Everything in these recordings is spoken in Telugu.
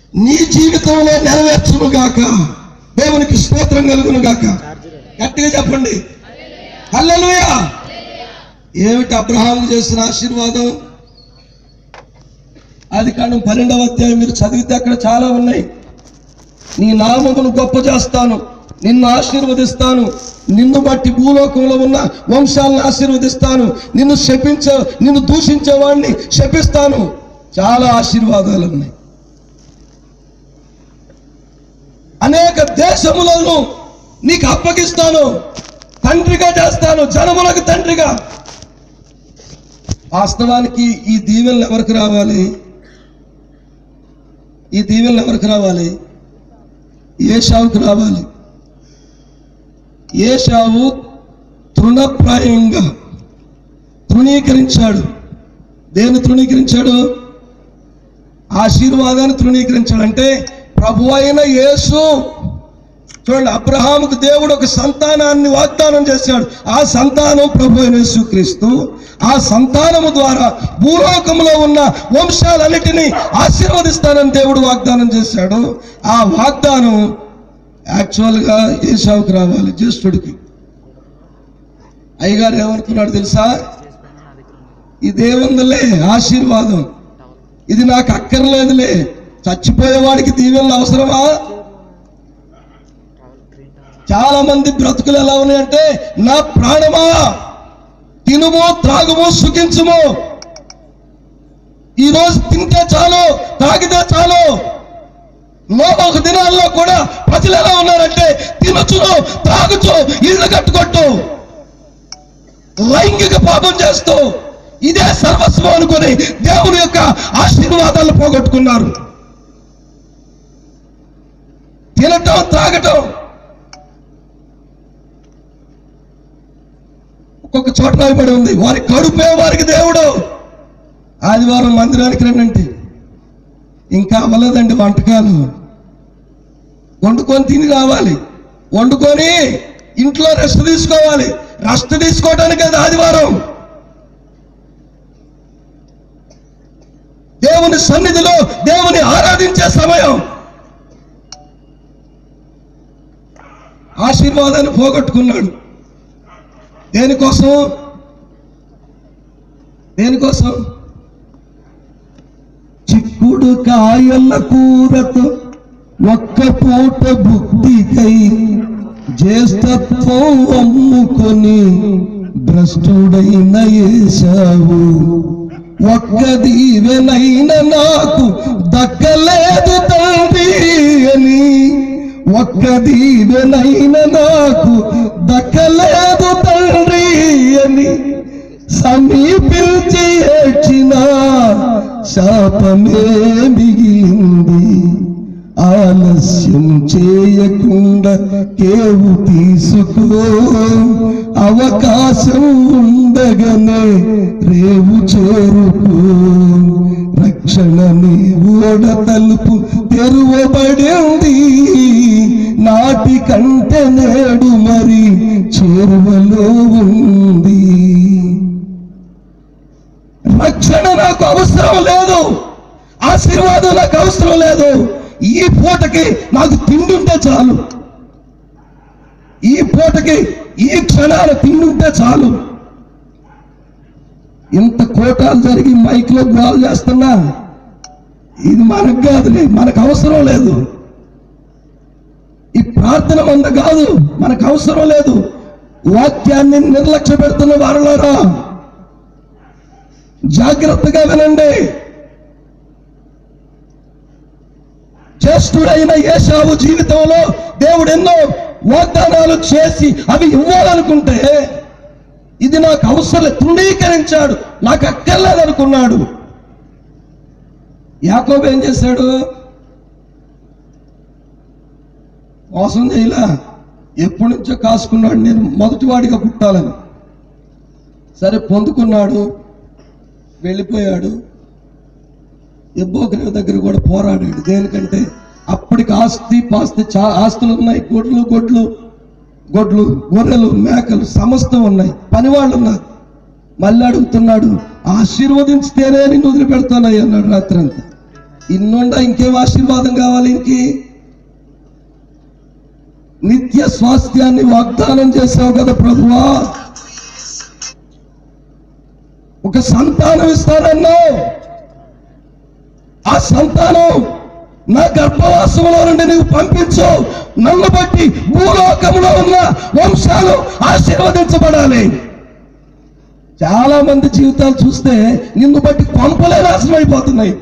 నీ జీవితంలో నెరవేర్చును గాక. దేవునికి స్తోత్రం కలుగును గాక. గట్టిగా చెప్పండి హల్లెలూయా. ఏమిటి అబ్రహాము చేసిన ఆశీర్వాదం? ఆదికాండం 12వ అధ్యాయం మీరు చదివితే అక్కడ చాలా ఉన్నాయి. నీ నామమును గొప్ప చేస్తాను, నిన్ను ఆశీర్వదిస్తాను, నిన్ను బట్టి భూలోకంలో ఉన్న వంశాలను ఆశీర్వదిస్తాను, నిన్ను దూషించేవాడిని శపిస్తాను. చాలా ఆశీర్వాదాలు ఉన్నాయి. అనేక దేశములను నీకు అప్పగిస్తాను, తండ్రిగా చేస్తాను, జనములకు తండ్రిగా. వాస్తవానికి ఈ దీవెనలు ఎవరికి రావాలి? ఈ దీవెనలు ఎవరికి రావాలి? ఏశావుకు రావాలి. ఏశావు తృణప్రాయంగా తృణీకరించాడు. దేన్ని తృణీకరించాడు? ఆశీర్వాదాన్ని తృణీకరించాడు. అంటే ప్రభు అయిన యేసు చూడండి, అబ్రహాముకు దేవుడు ఒక సంతానాన్ని వాగ్దానం చేశాడు. ఆ సంతానం ప్రభు అయిన యేసుక్రీస్తు. ఆ సంతానము ద్వారా భూలోకంలో ఉన్న వంశాలన్నిటినీ ఆశీర్వదిస్తానని దేవుడు వాగ్దానం చేశాడు. ఆ వాగ్దానం యాక్చువల్గా ఏశావుకి రావాలి, జ్యేష్ఠుడికి. అయ్యగారు ఏమనుకున్నాడు తెలుసా? ఇదేముందిలే ఆశీర్వాదం, ఇది నాకు అక్కర్లేదులే, చచ్చిపోయేవాడికి దీవెనలు అవసరమా? చాలా మంది బ్రతుకులు ఎలా ఉన్నాయంటే, నా ప్రాణమా తినుము త్రాగుము సుఖించుము, ఈరోజు తింటే చాలు, తాగితే చాలు. నోబహు దినాల్లో కూడా ప్రజలు ఎలా ఉన్నారంటే, తినచును త్రాగుచు ఇల్లు కట్టుకొట్టు, లైంగిక పాపం చేస్తూ ఇదే సర్వస్వం అనుకుని దేవుని యొక్క ఆశీర్వాదాలు పోగొట్టుకున్నారు. తినటం త్రాగటం. ఒక్కొక్క చోట రాయబడి ఉంది, వారి కడుపే వారికి దేవుడు. ఆదివారం మందిరానికి రండి, ఇంకా అవ్వలేదండి వంటకాలు, వండుకొని తిని రావాలి, వండుకొని ఇంట్లో రెస్ట్ తీసుకోవాలి. రెస్ట్ తీసుకోవడానికి అది ఆదివారం. దేవుని సన్నిధిలో దేవుని ఆరాధించే సమయం. ఆశీర్వాదాన్ని పోగొట్టుకున్నాడు. దేనికోసం? దేనికోసం? చిక్కుడు కాయల కూరతో ఒక్క పూట భుక్తికై జ్యేష్ఠత్వం అమ్ముకొని భ్రష్టుడైన ఏశావు. ఒక్క దీవెనైన నాకు దక్కలేదు తండ్రి అని, ఒక్క దీవెనైన నాకు దక్కలేదు తండ్రి అని సమీపించి ఏడ్చిన శాపమే మిగిలింది. ఆలస్యం చేయకుండా కేవు తీసుకో, అవకాశం ఉండగానే రేవు చేరుకో. రక్షణ నీ ఓడ తలుపు తెరువబడింది, నాటి కంటే నేడు మరి చేరువలో ఉంది. రక్షణ నాకు అవసరం లేదు, ఆశీర్వాదం నాకు అవసరం లేదు. ఈ పూటకి నాకు తిండుంటే చాలు, ఈ పూటకి ఈ క్షణాలు తిండుంటే చాలు. ఇంత కోటాలు జరిగి మైక్లో గోల్ చేస్తున్నా, ఇది మనకు కాదులే, మనకు అవసరం లేదు. ఈ ప్రార్థన మంద కాదు, మనకు అవసరం లేదు. వాక్యాన్ని నిర్లక్ష్య పెడుతున్న వారులారా జాగ్రత్తగా వినండి. జ్యేష్ఠుడైన ఏశావు జీవితంలో దేవుడు ఎన్నో వాగ్దానాలు చేసి అవి ఇవ్వాలనుకుంటే, ఇది నాకు అవసరం తృణీకరించాడు, నాకు అక్కర్లేదనుకున్నాడు. యాకోబు ఏం చేశాడు? మోసం చేయలా, ఎప్పటి నుంచో కాసుకున్నాడు, నేను మొదటివాడిగా పుట్టాలని. సరే పొందుకున్నాడు, వెళ్ళిపోయాడు. ఎబ్బోకరేవు దగ్గర కూడా పోరాడాడు. దేనికంటే అప్పటికి ఆస్తులు ఉన్నాయి, గొడ్లు గొర్రెలు మేకలు సమస్తం ఉన్నాయి, పనివాళ్ళు ఉన్నారు. మళ్ళీ అడుగుతున్నాడు, ఆశీర్వదించితేనే నిన్ను వదిలిపెడతానయ్య అన్నాడు రాత్రి అంతా. ఇన్నుండా ఇంకేం ఆశీర్వాదం కావాలి? ఇంకి నిత్య స్వాస్థ్యాన్ని వాగ్దానం చేసావు కదా ప్రభువా, ఒక సంతానం ఇస్తానన్నావు. ఆ సంతానం నా గర్భవాసంలో నుండి నువ్వు పంపించు. నన్ను బట్టి భూలోకంలో ఉన్న వంశాలు ఆశీర్వదించబడాలి. చాలా మంది జీవితాలు చూస్తే నిన్ను బట్టి కొంపలే నాశనం అయిపోతున్నాయి.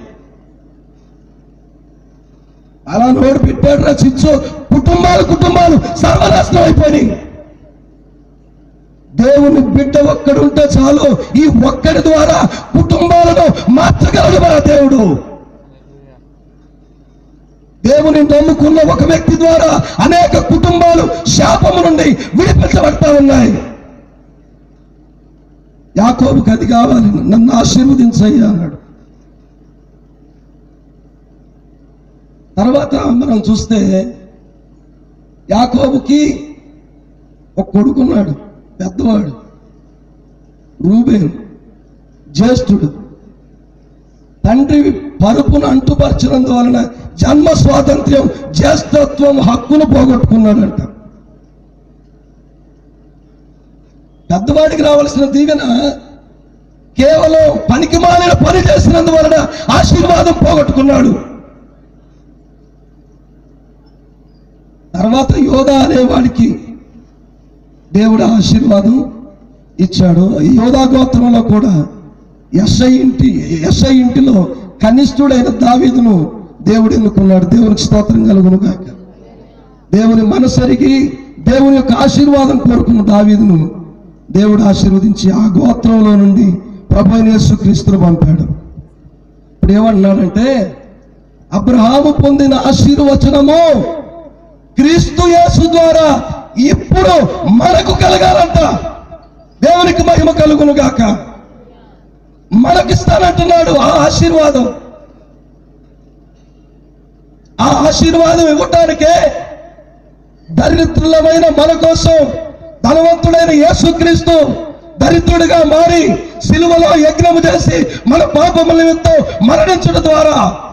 అలా నోడు పెట్టాడు రా చిచ్చు, కుటుంబాలు సర్వనాశనం అయిపోయినాయి. దేవుని బిడ్డ ఒక్కడుంటే చాలు, ఈ ఒక్కడి ద్వారా కుటుంబాలను మార్చగలడు మన దేవుడు. దేవుని నమ్ముకున్న ఒక వ్యక్తి ద్వారా అనేక కుటుంబాలు శాపము నుండి విడిపించబడతా ఉన్నాయి. యాకోబుకి అది కావాలి, నన్ను ఆశీర్వదించయ్యా అన్నాడు. తర్వాత మనం చూస్తే యాకోబుకి ఒక కొడుకున్నాడు, పెద్దవాడు, రూబేను, జ్యేష్ఠుడు. తండ్రి పరుపును అంటుపరచినందువలన జన్మ స్వాతంత్ర్యం, జ్యేష్ఠత్వం, హక్కును పోగొట్టుకున్నాడంట. పెద్దవాడికి రావాల్సిన దీవెన కేవలం పనికి మాలిన పని చేసినందువలన ఆశీర్వాదం పోగొట్టుకున్నాడు. తర్వాత యోధా అనేవాడికి దేవుడు ఆశీర్వాదం ఇచ్చాడు. యోధా గోత్రంలో కూడా యెషై ఇంటిలో కనిష్ఠుడైన దావీదును దేవుడు ఎన్నుకున్నాడు. దేవునికి స్తోత్రం కలుగును గాక. దేవుని మనసరిగి దేవుని యొక్క ఆశీర్వాదం కోరుకున్న దావీదును దేవుడు ఆశీర్వదించి ఆ గోత్రంలో నుండి ప్రభువైన యేసుక్రీస్తును పంపాడు. ఇప్పుడు ఏమంటున్నాడంటే, అబ్రహాము పొందిన ఆశీర్వచనము క్రీస్తు యేసు ద్వారా ఇప్పుడు మనకు కలగాలంట. దేవునికి మహిమ కలుగును గాక. మనకిస్తానంటున్నాడు ఆ ఆశీర్వాదం. ఆ ఆశీర్వాదం ఇవ్వటానికే దరిద్రులమైన మన కోసం ధనవంతుడైన యేసుక్రీస్తు దరిద్రుడిగా మారి సిలువలో యజ్ఞము చేసి మన పాపముల నిమిత్తం మరణించడం ద్వారా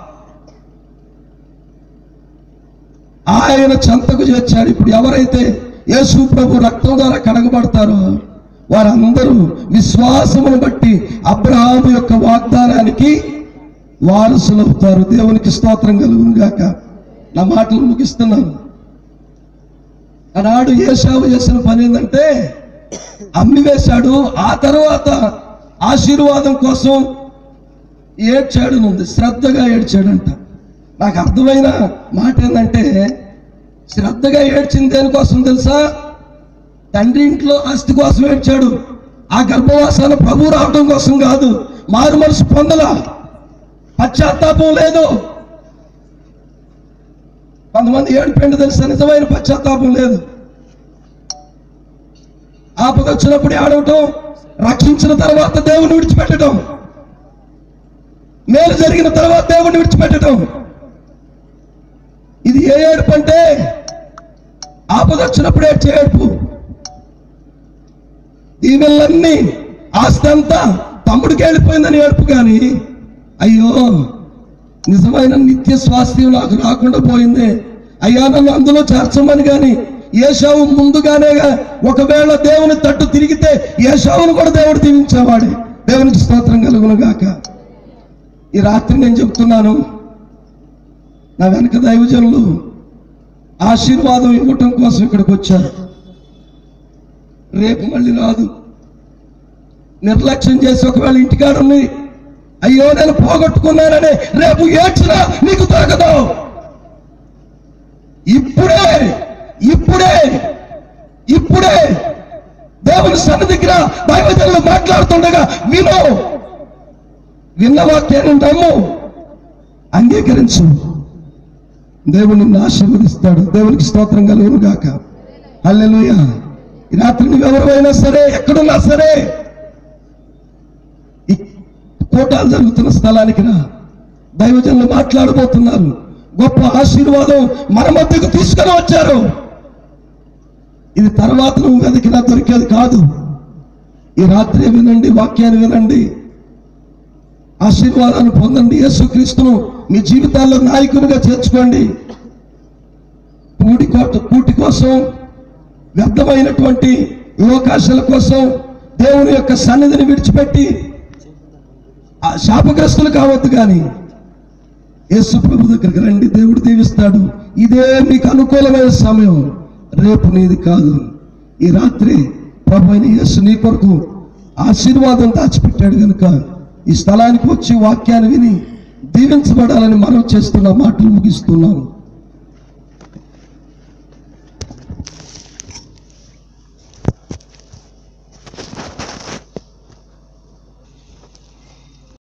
ఆయన చెంతకు చేర్చాడు. ఇప్పుడు ఎవరైతే యేసు ప్రభు రక్తం ద్వారా కడగబడతారో వారందరూ విశ్వాసమును బట్టి అబ్రహాము యొక్క వాగ్దానానికి వారసులు అవుతారు. దేవునికి స్తోత్రం కలుగును గాక. నా మాటలు ముగిస్తున్నాను. ఆనాడు ఏశావు చేసిన పని ఏంటంటే అమ్మివేశాడు. ఆ తర్వాత ఆశీర్వాదం కోసం ఏడ్చాడు, శ్రద్ధగా ఏడ్చాడంట. నాకు అర్థమైన మాట ఏంటంటే, శ్రద్ధగా ఏడ్చింది దేనికోసం తెలుసా? తండ్రి ఇంట్లో ఆస్తి కోసం ఏడ్చాడు. ఆ గర్భవాసాన ప్రభు రావడం కోసం కాదు. మారు మనసు పొందల, పశ్చాత్తాపం లేదు. కొంతమంది ఏడుపేంటి తెలుసా? నిజమైన పశ్చాత్తాపం లేదు. ఆపద వచ్చినప్పుడు ఏడవటం, రక్షించిన తర్వాత దేవుని విడిచిపెట్టడం, మేలు జరిగిన తర్వాత దేవుని విడిచిపెట్టడం. ఇది ఏ ఏడుపు అంటే ఆపద వచ్చినప్పుడు ఏడ్చే ఏడుపు. దీవెనలన్నీ ఆస్తి అంతా తమ్ముడికి వెళ్ళిపోయిందని ఏడుపు. కానీ అయ్యో నిజమైన నిత్య స్వాస్థ్యం నాకు రాకుండా పోయిందే, అయ్యా నన్ను అందులో చేర్చమని. కానీ ఏశావు ముందుగానే ఒకవేళ దేవుని తట్టు తిరిగితే ఏశావును కూడా దేవుడు దీవించేవాడే. దేవునికి స్తోత్రం కలుగును గాక. ఈ రాత్రి నేను చెప్తున్నాను, నా వెనక దైవజనులు ఆశీర్వాదం ఇవ్వటం కోసం ఇక్కడికి వచ్చారు. రేపు మళ్ళీ రాదు. నిర్లక్ష్యం చేసి ఒకవేళ ఇంటికాడ ఉంది, అయ్యో నేను పోగొట్టుకున్నానని రేపు ఏడ్చినా నీకు దొరకదు. ఇప్పుడే ఇప్పుడే ఇప్పుడే దేవుని సన్నిధికి రా. దైవజనులు మాట్లాడుతుండగా విన్న వాక్యాన్ని నమ్ము, అంగీకరించు. దేవుడు నిన్ను ఆశీర్వదిస్తాడు. దేవునికి స్తోత్రం కలుగును గాక. హల్లెలూయా. ఈ రాత్రి నువ్వెవరైనా సరే, ఎక్కడున్నా సరే, ఈ కూటాలు జరుగుతున్న స్థలానికి రా. దైవజనులు మాట్లాడబోతున్నారు. గొప్ప ఆశీర్వాదం మన మధ్యకు తీసుకొని వచ్చారు. ఇది తర్వాత నువ్వు వెతికినా దొరికేది కాదు. ఈ రాత్రి వినండి, వాక్యాన్ని వినండి, ఆశీర్వాదాన్ని పొందండి. యేసుక్రీస్తును మీ జీవితాల్లో నాయకునిగా చేర్చుకోండి. కూటి కోసం, వ్యర్థమైనటువంటి లోకాశల కోసం దేవుని యొక్క సన్నిధిని విడిచిపెట్టి ఆ శాపగ్రస్తులు కావద్దు. కానీ యేసు ప్రభు దగ్గరికి రండి, దేవుడు దీవిస్తాడు. ఇదే మీకు అనుకూలమైన సమయం, రేపు నీది కాదు. ఈ రాత్రి ప్రభు అయిన యేసు నీ కొరకు ఆశీర్వాదం దాచిపెట్టాడు కనుక ఈ స్థలానికి వచ్చి వాక్యాన్ని విని దీవించబడాలని మనం చేస్తున్న మాటలు ముగిస్తున్నాను.